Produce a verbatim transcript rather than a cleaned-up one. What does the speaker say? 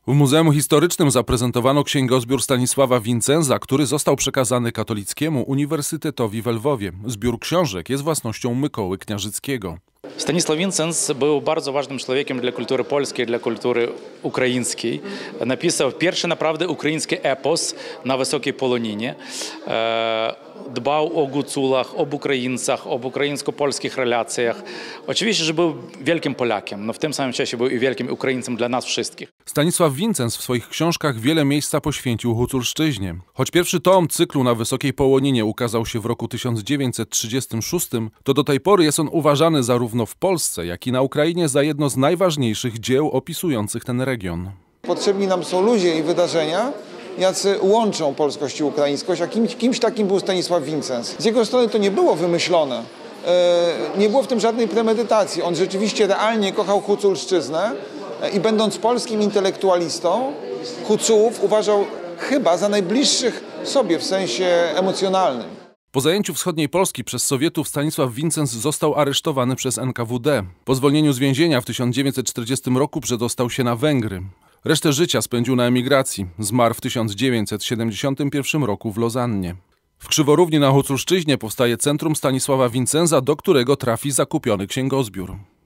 W Muzeum Historycznym zaprezentowano księgozbiór Stanisława Wincenza, który został przekazany Katolickiemu Uniwersytetowi we Lwowie. Zbiór książek jest własnością Mykoły Kniarzyckiego. Stanisław Wincenz był bardzo ważnym człowiekiem dla kultury polskiej, dla kultury ukraińskiej. Napisał pierwszy naprawdę ukraiński epos na Wysokiej Poloninie. Dbał o Guculach, o Ukraińcach, o ukraińsko-polskich relacjach. Oczywiście, że był wielkim Polakiem, no w tym samym czasie był i wielkim Ukraińcem dla nas wszystkich. Stanisław Wincenz w swoich książkach wiele miejsca poświęcił Huculszczyźnie. Choć pierwszy tom cyklu na Wysokiej Połoninie ukazał się w roku tysiąc dziewięćset trzydziestym szóstym, to do tej pory jest on uważany zarówno w Polsce, jak i na Ukrainie za jedno z najważniejszych dzieł opisujących ten region. Potrzebni nam są ludzie i wydarzenia, jacy łączą polskość i ukraińskość, a kimś, kimś takim był Stanisław Wincenz. Z jego strony to nie było wymyślone, nie było w tym żadnej premedytacji. On rzeczywiście realnie kochał Huculszczyznę i będąc polskim intelektualistą, Hucułów uważał chyba za najbliższych sobie w sensie emocjonalnym. Po zajęciu wschodniej Polski przez Sowietów Stanisław Wincenz został aresztowany przez N K W D. Po zwolnieniu z więzienia w tysiąc dziewięćset czterdziestym roku przedostał się na Węgry. Resztę życia spędził na emigracji. Zmarł w tysiąc dziewięćset siedemdziesiątym pierwszym roku w Lozannie. W Krzyworównie na Huculszczyźnie powstaje Centrum Stanisława Wincenza, do którego trafi zakupiony księgozbiór.